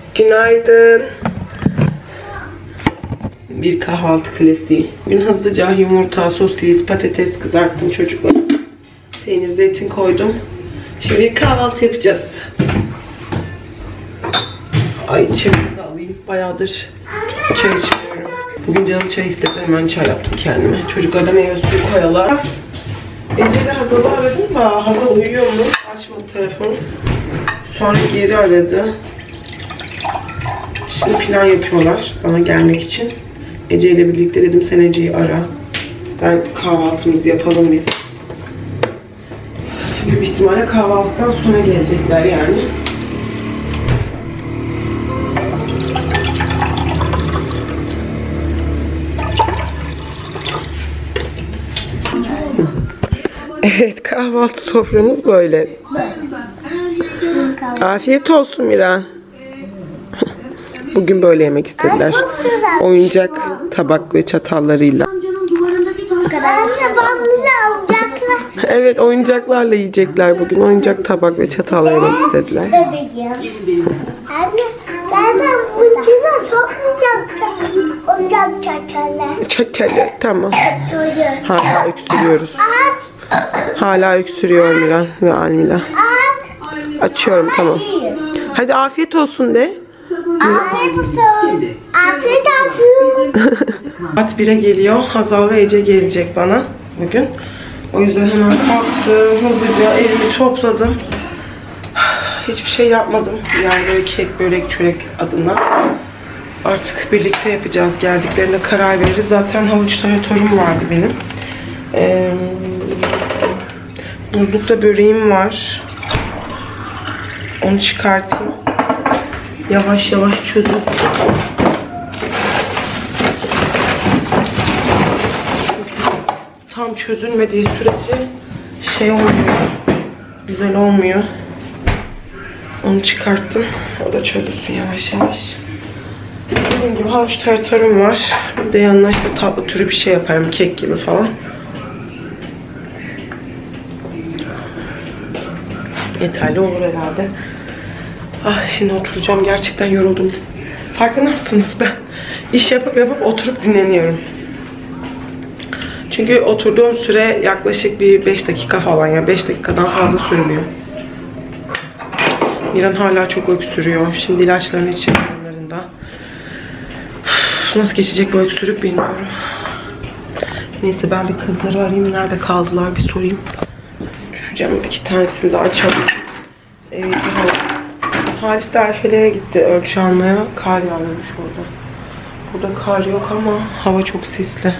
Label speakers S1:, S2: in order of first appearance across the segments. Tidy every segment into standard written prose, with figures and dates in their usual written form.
S1: Günaydın. Bir kahvaltı klasiği. Bugün hızlıca yumurta, sosis, patates kızarttım çocuklar. Peynir, zeytin koydum. Şimdi bir kahvaltı yapacağız. Ay çayımı da alayım. Bayağıdır çay içmiyorum. Bugün canım çay istedi. Hemen çay yaptım kendime. Çocuklara da meyve suyu koyalım. Ece'yle Hazal'ı aradım da Hazal uyuyor mu? Açmadı telefonu. Sonra geri aradı. Şimdi plan yapıyorlar bana gelmek için. Ece ile birlikte dedim sen Ece'yi ara. Ben kahvaltımızı yapalım biz. Büyük ihtimalle kahvaltıdan sonra gelecekler yani. Evet, kahvaltı soframız böyle. Afiyet olsun Miran. Bugün böyle yemek istediler. Oyuncak tabak ve çatallarıyla. Evet, oyuncaklarla yiyecekler bugün. Oyuncak tabak ve çatalla yemek istediler.
S2: Zaten bu içine sokmayacağım oyuncak çatalı.
S1: Çatalı, tamam. Hala öksürüyoruz. Hala öksürüyor Miran ve Almila. Açıyorum, tamam. Hadi afiyet olsun de.
S2: Afiyet olsun. Afiyet olsun.
S1: Saat 1'e geliyor. Hazal ve Ece gelecek bana bugün. O yüzden hemen kalktım. Hızlıca evimi topladım. Hiçbir şey yapmadım. Yani böyle kek, börek, çörek adına. Artık birlikte yapacağız. Geldiklerinde karar veririz. Zaten havuç taratorum vardı benim. Buzlukta böreğim var. Onu çıkartayım. Yavaş yavaş çözüp tam çözülmediği sürece şey olmuyor. Güzel olmuyor. Onu çıkarttım. O da çözülsün yavaş yavaş. Dediğim gibi havuç tartarım var. Bir de yanına işte tatlı türü bir şey yaparım. Kek gibi falan. Yeterli olur herhalde. Ah, şimdi oturacağım. Gerçekten yoruldum. Farkında mısınız? Ben iş yapıp oturup dinleniyorum. Çünkü oturduğum süre yaklaşık bir 5 dakika falan ya. 5 dakikadan fazla sürmüyor. Miran hala çok öksürüyor. Şimdi ilaçlarını içiyorum onların da. Nasıl geçecek bu öksürük bilmiyorum. Neyse ben bir kızları arayayım. Nerede kaldılar bir sorayım. Düşeceğim. 2 tanesini de açalım. Evet, Halis de Erfele'ye gitti ölçü almaya. Kar yağmış orada. Burada kar yok ama hava çok sisli.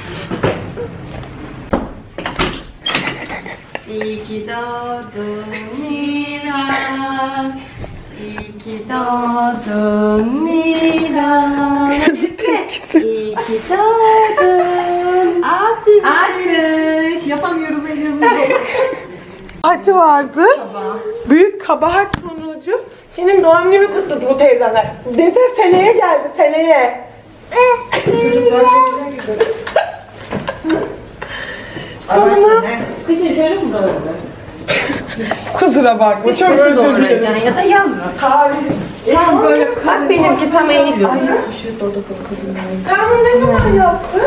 S3: İyi ki doğdun Miran. İyi ki doğdun Miran. İyi ki doğdun. Alkış. Yapamıyorum elimde.
S1: Hadi vardı. Büyük kabahat sonucu. Senin doğum günü kutladı bu teyzeler. Dese seneye geldi, seneye.
S3: Çocuklar çocuğuna gidiyor.
S1: Sonra
S3: Bir şey söyleyeyim mi böyle?
S1: kusura bakma, çok
S3: Kuşbaşı
S1: özür dilerim.
S3: doğrayacaksın ya da yazma.
S1: Hayır.
S3: Tam böyle bak benimki tam eğiliyor.
S1: Sen bunu ne zaman yaptın?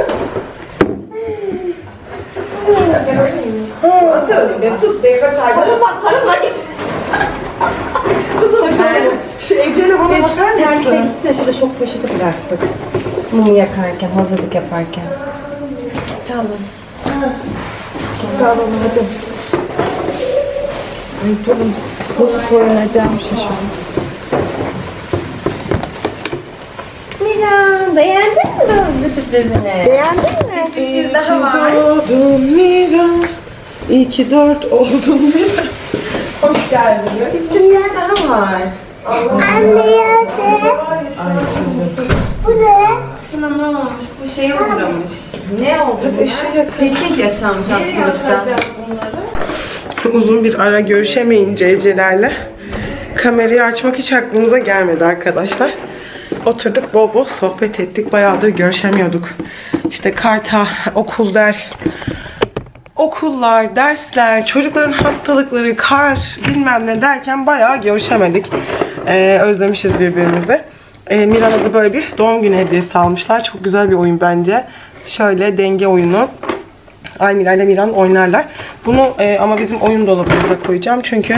S1: Nasıl öyle be? Sus teyze çay. Bana bak, karıma git. Kızım Ece'yle bana bakar mısın?
S3: Gitsene şurada şok poşeti bıraktık. Mumu yakarken, hazırlık yaparken. Tamam.
S1: Tamam hadi.
S3: Ay durun. Nasıl soyunacağım şaşırdım. Miran, beğendin mi bu sürprizini?
S2: Beğendin mi?
S3: Sürpriz daha var.
S1: Doğdun Miran. İyi ki 4 oldun Miran. Hoş geldin.
S3: Bir sürpriz daha var.
S2: Anne yerde. Bu ne?
S3: Şuna ne olmuş? Bu şeye uğramış.
S1: Ne oldu?
S3: Tehdit yaşanmış hastalıkta.
S1: Uzun bir ara görüşemeyince Ece'lerle kamerayı açmak hiç aklımıza gelmedi arkadaşlar. Oturduk bol bol sohbet ettik. Bayağıdır görüşemiyorduk. İşte karta, okul der. Okullar, dersler, çocukların hastalıkları, kar bilmem ne derken bayağı görüşemedik. Özlemişiz birbirimizi. Mira'na da böyle bir doğum günü hediyesi almışlar. Çok güzel bir oyun bence. Şöyle denge oyunu. Aymira ile Miran oynarlar. Bunu ama bizim oyun dolabımıza koyacağım. Çünkü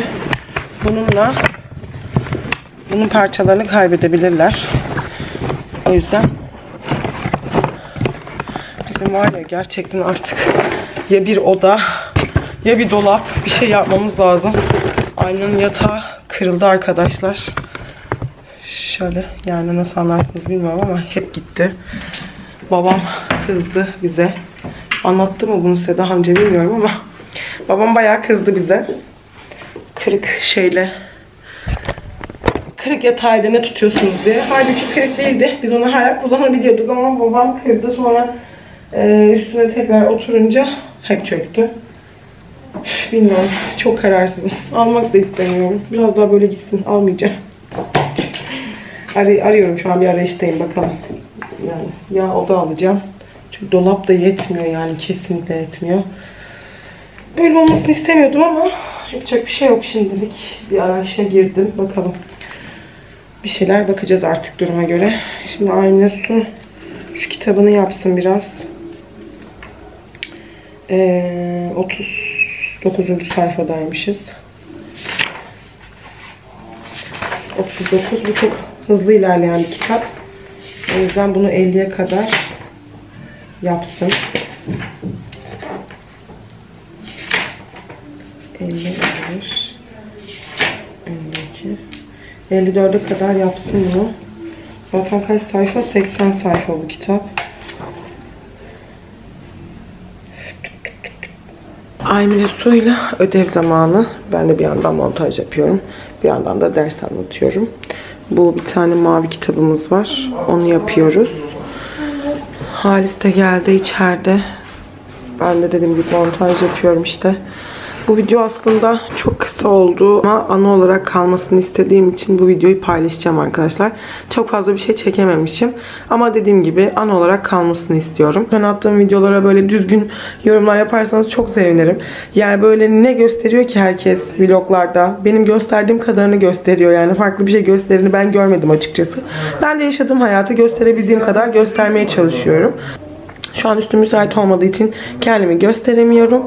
S1: bunun parçalarını kaybedebilirler. O yüzden bizim var ya gerçekten artık ya bir oda ya bir dolap bir şey yapmamız lazım. Aynanın yatağı kırıldı arkadaşlar. Şöyle yani nasıl anlarsınız bilmiyorum ama hep gitti. Babam kızdı bize. Anlattı mı bunu size daha önce bilmiyorum ama babam bayağı kızdı bize. Kırık yatağıydı ne tutuyorsunuz diye. Halbuki kırık değildi. Biz onu hala kullanabiliyorduk ama babam kırdı. Sonra üstüne tekrar oturunca hep çöktü. Bilmiyorum. Çok kararsızım. Almak da istemiyorum. Biraz daha böyle gitsin. Almayacağım. Arıyorum şu an bir arayıştayım bakalım. Yani ya oda alacağım. Çünkü dolap da yetmiyor yani kesinlikle yetmiyor. Böyle olmasını istemiyordum ama yapacak bir şey yok şimdilik. Bir arayışa girdim. Bakalım. Bir şeyler bakacağız artık duruma göre. Şimdi Aymine Su şu kitabını yapsın biraz. 39. sayfadaymışız. 39. Bu çok hızlı ilerleyen bir kitap. O yüzden bunu 50'ye kadar yapsın. 50, 55, 52, 54'e kadar yapsın bunu. Zaten kaç sayfa? 80 sayfa bu kitap. Aymine Su'yla ödev zamanı. Ben de bir yandan montaj yapıyorum. Bir yandan da ders anlatıyorum. Bu bir tane mavi kitabımız var. Onu yapıyoruz. Halis de geldi içeride. Ben de dediğim gibi montaj yapıyorum işte. Bu video aslında çok kısa oldu ama ana olarak kalmasını istediğim için bu videoyu paylaşacağım arkadaşlar. Çok fazla bir şey çekememişim ama dediğim gibi ana olarak kalmasını istiyorum. Ben attığım videolara böyle düzgün yorumlar yaparsanız çok sevinirim. Yani böyle ne gösteriyor ki herkes vloglarda? Benim gösterdiğim kadarını gösteriyor yani farklı bir şey gösterini ben görmedim açıkçası. Ben de yaşadığım hayatı gösterebildiğim kadar göstermeye çalışıyorum. Şu an üstüm müsait olmadığı için kendimi gösteremiyorum.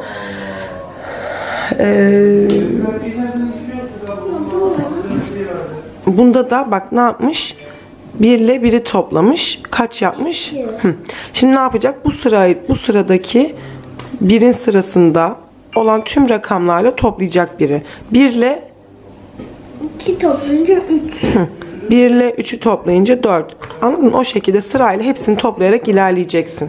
S1: Bunda da bak ne yapmış? 1 ile 1'i toplamış. Kaç yapmış? Şimdi ne yapacak? Bu sıradaki 1'in sırasında olan tüm rakamlarla toplayacak biri. 1 ile
S2: 2 toplayınca 3.
S1: 1 ile 3'ü toplayınca 4. Anladın mı? O şekilde sırayla hepsini toplayarak ilerleyeceksin.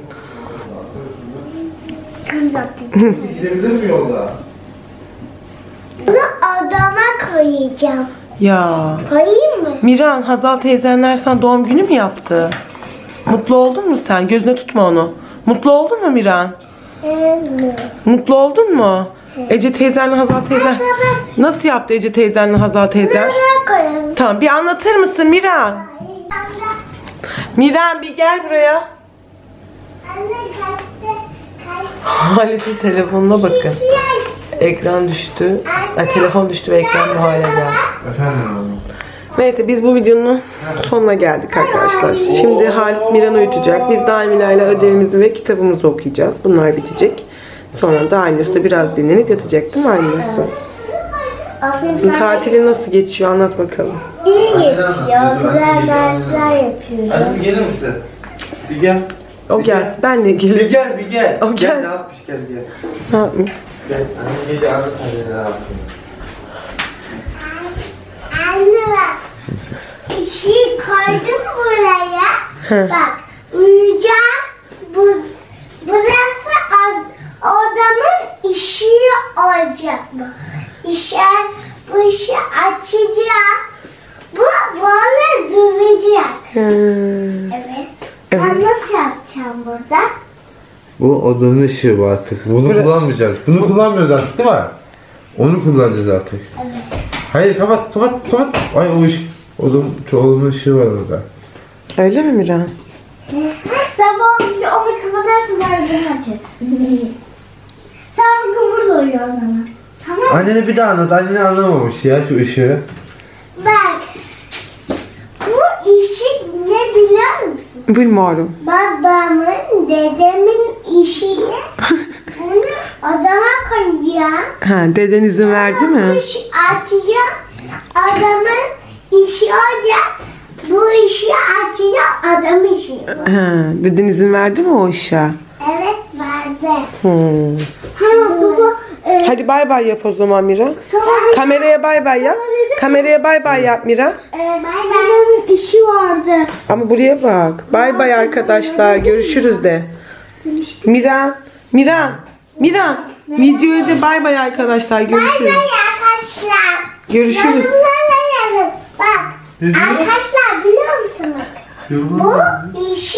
S4: Gidebilir mi yolda?
S2: Bunu adama koyacağım.
S1: Ya.
S2: Koyayım mı?
S1: Miran, Hazal teyzenler sana doğum günü mü yaptı? Mutlu oldun mu sen? Gözüne tutma onu. Mutlu oldun mu Miran?
S2: Evet.
S1: Mutlu oldun mu? Ece teyzenle Hazal teyzen. Nasıl yaptı Ece teyzenle Hazal teyzen?
S2: Buraya koyalım.
S1: Tamam bir anlatır mısın Miran? Miran bir gel buraya.
S2: Anne kaçtı.
S1: Halis'in telefonuna bakın. Ekran düştü. Telefon düştü ve ekran bu hale geldi.
S4: Efendim oğlum.
S1: Neyse biz bu videonun sonuna geldik arkadaşlar. Şimdi Halis Miran'ı uyutacak. Biz de Aymila ile ödevimizi ve kitabımızı okuyacağız. Bunlar bitecek. Sonra da Aymila da biraz dinlenip yatacak değil mi Aymila? Tatili nasıl geçiyor anlat bakalım.
S2: İyi geçiyor. Güzel dersler yapıyoruz.
S4: Hadi bir gelir misin? Bir gel.
S1: O gelsin. Benle
S4: Bir
S1: ilgili.
S4: gel, bir gel.
S1: O gel.
S4: Ne yapmış gel.
S1: Ne yapmış?
S4: Gel. Anne gel anlat hadi ne yaptın.
S2: Anne bak. Bir şey koydum buraya. Bak. Uyuyacağım. Burası odamın ışığı olacak bu. Bu ışığı açacağım. Bu böyle duracak. Evet. Ben nasıl yapacağım burada?
S4: Bu odanın ışığı bu artık. Bunu kullanmayacağız. Bunu kullanmıyoruz artık değil mi? Onu kullanacağız artık.
S2: Evet.
S4: Hayır kapat. Ay o ışık. Odanın ışığı var orada.
S1: Öyle mi Miran?
S2: Sabah olunca onu kapatarsın ben açarım. Sen bugün burada uyu o zaman. Tamam mı?
S4: Annene bir daha anlat. Anneni anlamamış ya şu ışığı.
S2: Bak.
S1: Bilmiyorum.
S2: Babamın, dedemin işiyle bunu odama koyacağım.
S1: Ha, deden izin verdi mi?
S2: Bu işi açacağım. Adamın işi olacak. Bu işi açacağım. Adamın işi.
S1: Ha, deden izin verdi mi o işe?
S2: Evet verdi.
S1: Hmm.
S2: Ha baba.
S1: Hadi bay bay yap o zaman Mira.
S2: Sonra
S1: Kameraya bay bay yap. Kameraya bay bay yap Mira.
S2: babamın işi vardı.
S1: Ama buraya bak. Bay bay arkadaşlar. Görüşürüz de. Mira. Videoya da bay bay arkadaşlar. Görüşürüz.
S2: Arkadaşlar.
S1: Görüşürüz.
S2: Yorumlarla yazın. Bak. Arkadaşlar biliyor musunuz? Bu işi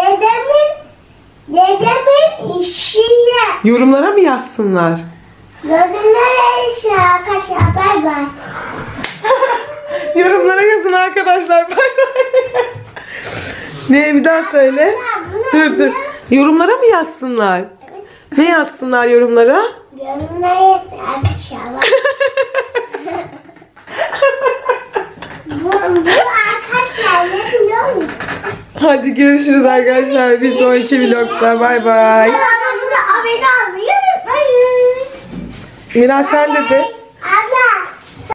S2: dedemin işiyle.
S1: Yorumlara mı yazsınlar?
S2: Yorumlarla işi arkadaşlar. Bay bay.
S1: Yorumlara yazın arkadaşlar. Bay bay. Ne, bir daha söyle. Dur. Yorumlara mı yazsınlar? Ne yazsınlar yorumlara?
S2: Yorumlara yazın arkadaşlar. Bak. bu arkadaşlar ne biliyor musun?
S1: Hadi görüşürüz arkadaşlar. Bir sonraki vlogda. Bay bay.
S2: Kanalımıza abone olmayı unutmayın.
S1: Mira sen de de.